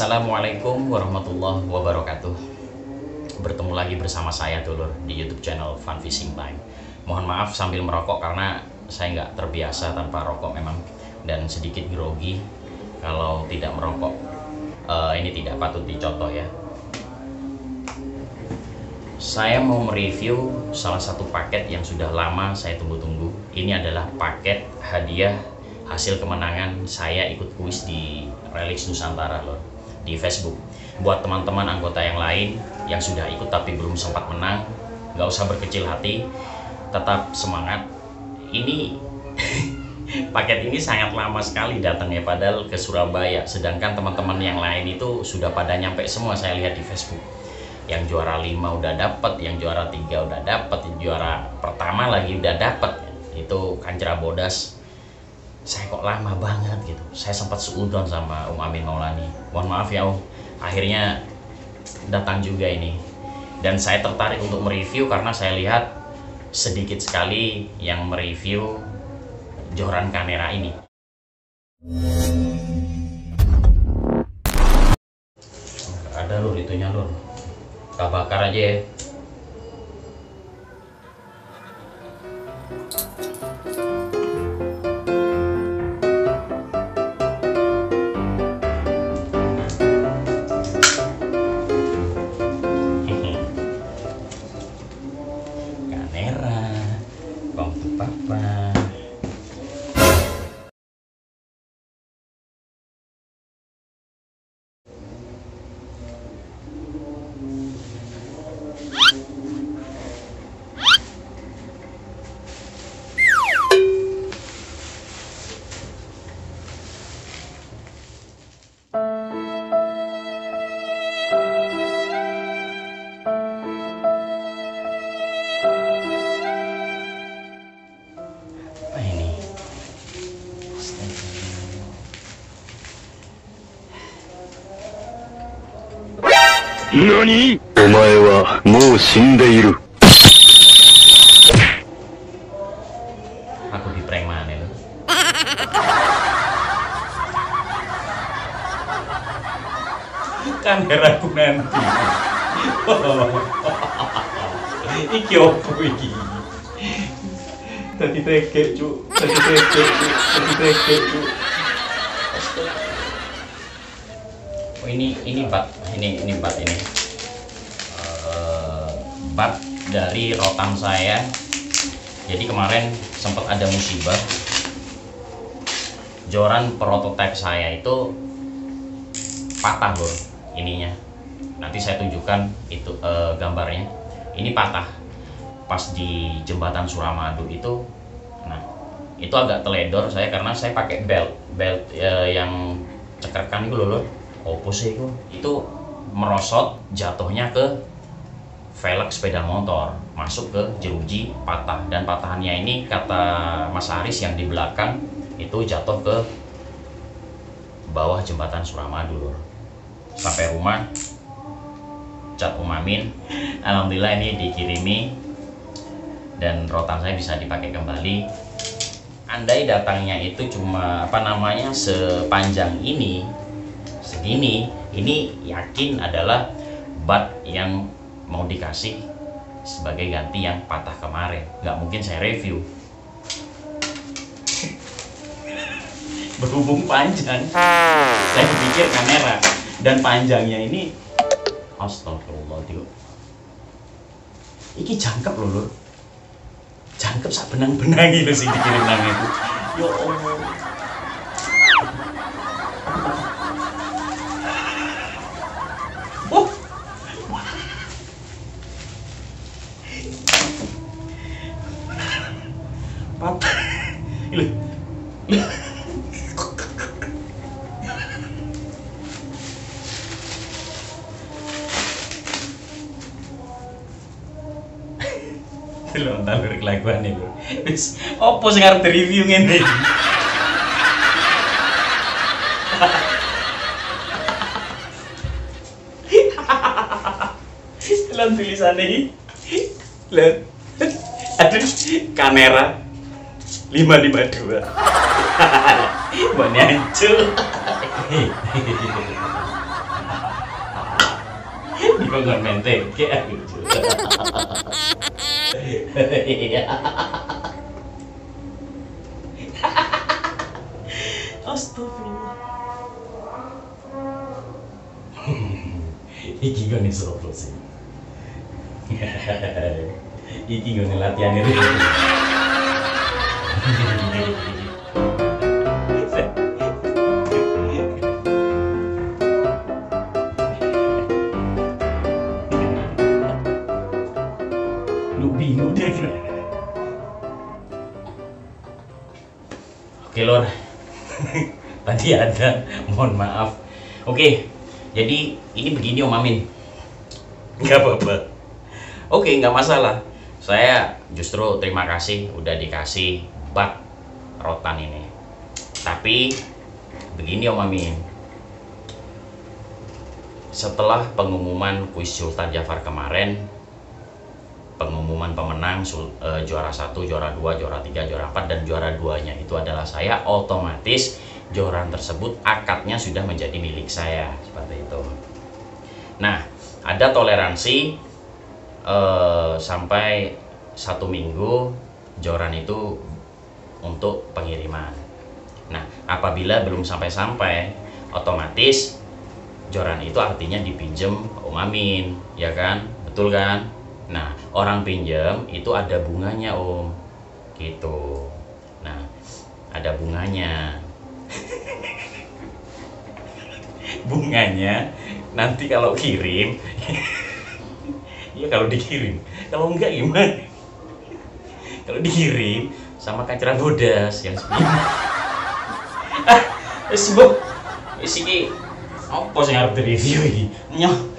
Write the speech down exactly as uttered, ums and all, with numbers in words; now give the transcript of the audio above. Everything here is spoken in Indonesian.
Assalamualaikum warahmatullahi wabarakatuh. Bertemu lagi bersama saya Dulur di YouTube channel Fun Fishing Time. Mohon maaf sambil merokok karena saya nggak terbiasa tanpa rokok memang, dan sedikit grogi kalau tidak merokok. Uh, ini tidak patut dicontoh ya. Saya mau mereview salah satu paket yang sudah lama saya tunggu-tunggu. Ini adalah paket hadiah hasil kemenangan saya ikut kuis di Relix Nusantara loh, di Facebook. Buat teman-teman anggota yang lain yang sudah ikut tapi belum sempat menang, nggak usah berkecil hati, tetap semangat. Ini paket ini sangat lama sekali datangnya, padahal ke Surabaya, sedangkan teman-teman yang lain itu sudah pada nyampe semua. Saya lihat di Facebook, yang juara lima udah dapet, yang juara tiga udah dapet, yang juara pertama lagi udah dapet. Itu Kancera Bodas. Saya kok lama banget gitu. Saya sempat seudon sama Om Amin Maulani. Mohon maaf ya Om, akhirnya datang juga ini. Dan saya tertarik untuk mereview karena saya lihat sedikit sekali yang mereview joran Kanera ini. Ada lur itunya lur. Kita bakar aja ya. Papa. Nani? Omae wa mou shindeiru. Aku di prank mana lo? Kamera aku nanti. Iki opo iki? Tadi tekek cu, tadi tekek cu, tadi tekek cu. Oh ini ini bat, ini ini bat ini uh, bat dari rotan saya. Jadi kemarin sempat ada musibah, joran prototipe saya itu patah lur ininya. Nanti saya tunjukkan itu uh, gambarnya. Ini patah pas di jembatan Suramadu itu. Nah itu agak teledor saya karena saya pakai belt belt uh, yang cekerkan itu loh. Opo sih itu? Itu merosot, jatuhnya ke velg sepeda motor, masuk ke jeruji, patah. Dan patahannya ini kata Mas Haris yang di belakang itu jatuh ke bawah jembatan Suramadu. Sampai rumah cat Om Amin, alhamdulillah ini dikirimi dan rotan saya bisa dipakai kembali. Andai datangnya itu cuma apa namanya sepanjang ini, segini, ini yakin adalah bat yang mau dikasih sebagai ganti yang patah kemarin. Nggak mungkin saya review. Berhubung panjang, saya pikir kamera dan panjangnya ini, astagfirullahaladzim. Iki jangkep loh lur, jangkep sak benang-benang itu sih dikirim nang itu. Yo Allah. Papa, ini, ini. Lo entar lur kelakuan nih lur. Wis, opo sing arep di-review ngene iki? Lan tulisane iki. Lan. Aduh, kamera lima lima dua. Banyak hancur. Dikongkon menteke gitu. Iya. Astagfirullah. Iki gone sopo sih? Iki gone latihan ini. Lu bingung deh. Oke Lor, tadi ada, mohon maaf. Oke, jadi ini begini Om Amin. Nggak apa-apa. Oke, nggak masalah. Saya justru terima kasih udah dikasih bak rotan ini. Tapi begini Om Amin. Setelah pengumuman kuis Sultan Jafar kemarin, pengumuman pemenang uh, juara satu, juara dua, juara tiga, juara empat, dan juara duanya itu adalah saya, otomatis joran tersebut akadnya sudah menjadi milik saya, seperti itu. Nah, ada toleransi uh, sampai satu minggu joran itu untuk pengiriman. Nah, apabila belum sampai-sampai, otomatis joran itu artinya dipinjem Om Amin, ya kan? Betul kan? Nah, orang pinjam itu ada bunganya Om, gitu. Nah, ada bunganya. Bunganya nanti kalau kirim, ya kalau dikirim, kalau enggak gimana? Kalau dikirim sama kaceran bodas yang sepion. Ah, sebab, siki, apa sih harus direview ini? Nyoh.